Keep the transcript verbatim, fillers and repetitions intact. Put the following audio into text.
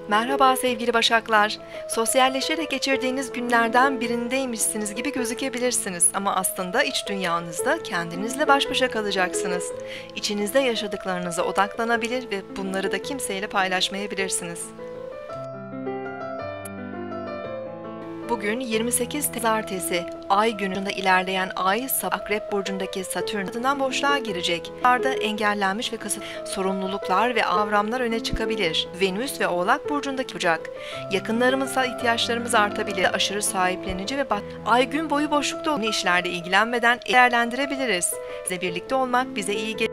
Merhaba sevgili Başaklar. Sosyalleşerek geçirdiğiniz günlerden birindeymişsiniz gibi gözükebilirsiniz ama aslında iç dünyanızda kendinizle baş başa kalacaksınız. İçinizde yaşadıklarınıza odaklanabilir ve bunları da kimseyle paylaşmayabilirsiniz. Bugün yirmi sekiz Pazartesi, Ay gününde ilerleyen Ay, Akrep Burcu'ndaki Satürn adından boşluğa girecek. Arada engellenmiş ve kasıt sorumluluklar ve kavramlar öne çıkabilir. Venüs ve Oğlak Burcu'ndaki Ocak. Yakınlarımıza ihtiyaçlarımız artabilir. Aşırı sahiplenici ve bat Ay gün boyu boşlukta olan işlerle ilgilenmeden değerlendirebiliriz. Size birlikte olmak bize iyi gelir.